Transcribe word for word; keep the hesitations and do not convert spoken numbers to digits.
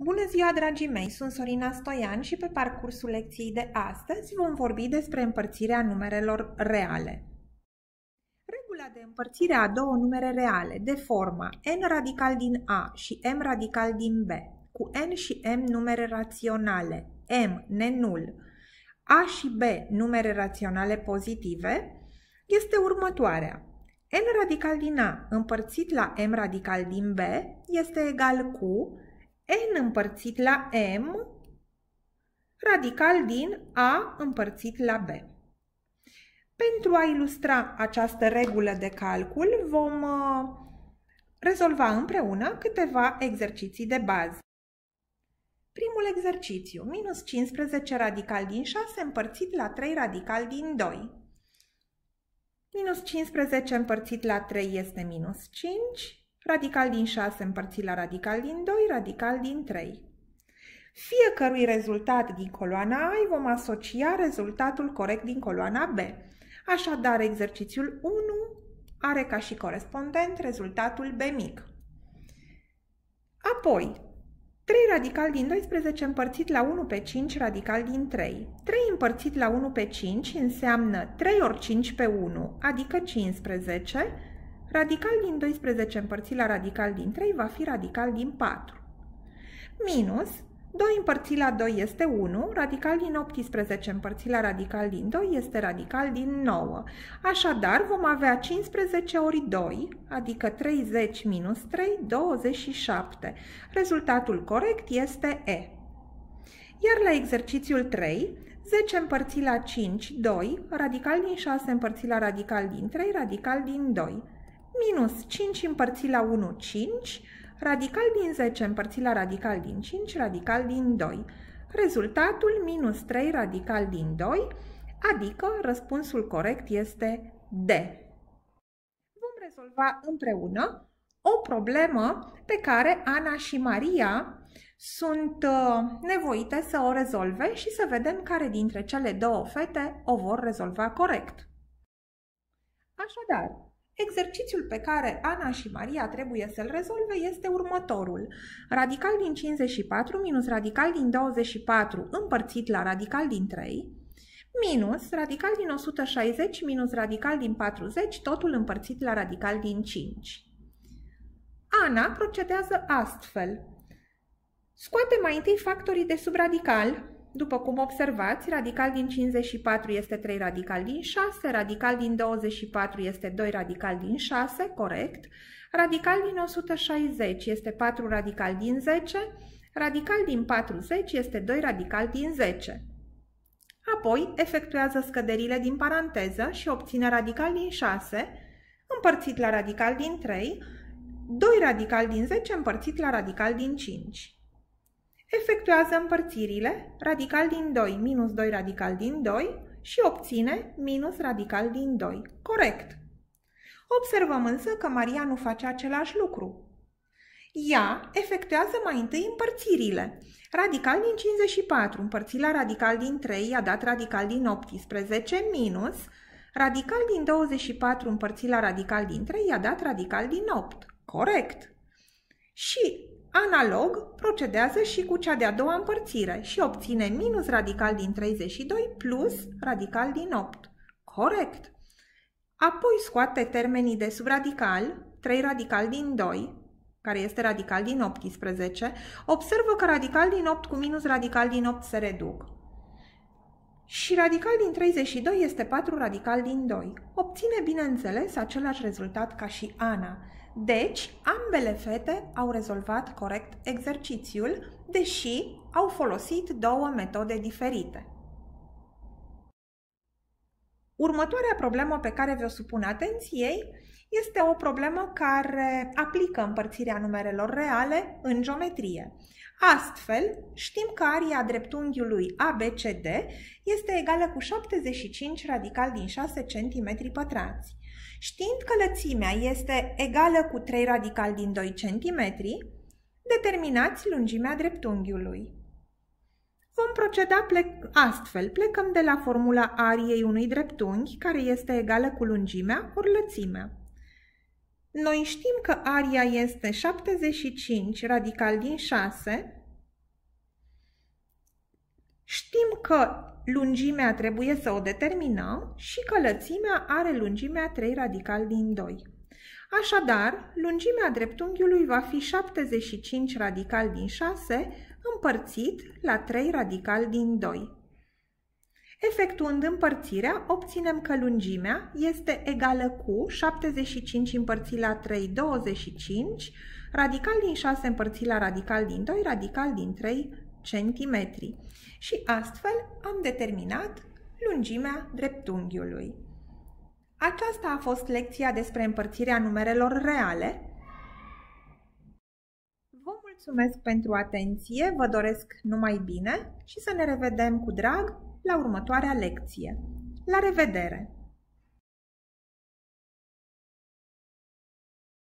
Bună ziua, dragii mei! Sunt Sorina Stoian și pe parcursul lecției de astăzi vom vorbi despre împărțirea numerelor reale. Regula de împărțire a două numere reale de forma n radical din A și m radical din B, cu n și m numere raționale, m nenul, A și B numere raționale pozitive, este următoarea. N radical din A împărțit la m radical din B este egal cu n împărțit la m radical din A împărțit la B. Pentru a ilustra această regulă de calcul vom uh, rezolva împreună câteva exerciții de bază. Primul exercițiu, minus cincisprezece radical din șase împărțit la trei radical din doi. Minus cincisprezece împărțit la trei este minus cinci. Radical din șase împărțit la radical din doi, radical din trei. Fiecărui rezultat din coloana A îi vom asocia rezultatul corect din coloana B. Așadar, exercițiul unu are ca și corespondent rezultatul B mic. Apoi, trei radical din doisprezece împărțit la unu pe cinci radical din trei. trei împărțit la unu pe cinci înseamnă trei ori cinci pe unu, adică cincisprezece. Radical din doisprezece împărțit la radical din trei va fi radical din patru. Minus doi împărțit la doi este unu, radical din optsprezece împărțit la radical din doi este radical din nouă. Așadar, vom avea cincisprezece ori doi, adică treizeci minus trei, douăzeci și șapte. Rezultatul corect este E. Iar la exercițiul trei, zece împărțit la cinci, doi, radical din șase împărțit la radical din trei, radical din doi. Minus cinci împărțit la unu, cinci, radical din zece împărțit la radical din cinci, radical din doi. Rezultatul minus trei radical din doi, adică răspunsul corect este D. Vom rezolva împreună o problemă pe care Ana și Maria sunt uh, nevoite să o rezolve și să vedem care dintre cele două fete o vor rezolva corect. Așadar, exercițiul pe care Ana și Maria trebuie să-l rezolve este următorul. Radical din cincizeci și patru minus radical din douăzeci și patru împărțit la radical din trei, minus radical din o sută șaizeci minus radical din patruzeci, totul împărțit la radical din cinci. Ana procedează astfel. Scoate mai întâi factorii de sub radical. După cum observați, radical din cincizeci și patru este trei radical din șase, radical din douăzeci și patru este doi radical din șase, corect, radical din o sută șaizeci este patru radical din zece, radical din patruzeci este doi radical din zece. Apoi efectuează scăderile din paranteză și obține radical din șase împărțit la radical din trei, doi radical din zece împărțit la radical din cinci. Efectuează împărțirile, radical din doi minus doi radical din doi și obține minus radical din doi. Corect. Observăm însă că Maria nu face același lucru. Ea efectuează mai întâi împărțirile. Radical din cincizeci și patru împărțit la radical din trei i-a dat radical din optsprezece minus radical din douăzeci și patru împărțit la radical din trei i-a dat radical din opt. Corect. Și analog, procedează și cu cea de-a doua împărțire și obține minus radical din treizeci și doi plus radical din opt. Corect. Apoi scoate termenii de sub radical, trei radical din doi, care este radical din optsprezece, observă că radical din opt cu minus radical din opt se reduc. Și radical din treizeci și doi este patru radical din doi. Obține, bineînțeles, același rezultat ca și Ana. Deci, ambele fete au rezolvat corect exercițiul, deși au folosit două metode diferite. Următoarea problemă pe care vi-o supun atenției este o problemă care aplică împărțirea numerelor reale în geometrie. Astfel, știm că aria dreptunghiului A B C D este egală cu șaptezeci și cinci radical din șase centimetri pătrați. Știind că lățimea este egală cu trei radical din doi centimetri, determinați lungimea dreptunghiului. Vom proceda plec astfel. Plecăm de la formula ariei unui dreptunghi, care este egală cu lungimea ori lățimea. Noi știm că aria este șaptezeci și cinci radical din șase Știm că lungimea trebuie să o determinăm și că lățimea are lungimea trei radical din doi. Așadar, lungimea dreptunghiului va fi șaptezeci și cinci radical din șase împărțit la trei radical din doi. Efectuând împărțirea, obținem că lungimea este egală cu șaptezeci și cinci împărțit la trei, douăzeci și cinci, radical din șase împărțit la radical din doi, radical din trei centimetri. Și astfel am determinat lungimea dreptunghiului. Aceasta a fost lecția despre împărțirea numerelor reale. Vă mulțumesc pentru atenție, vă doresc numai bine și să ne revedem cu drag la următoarea lecție. La revedere!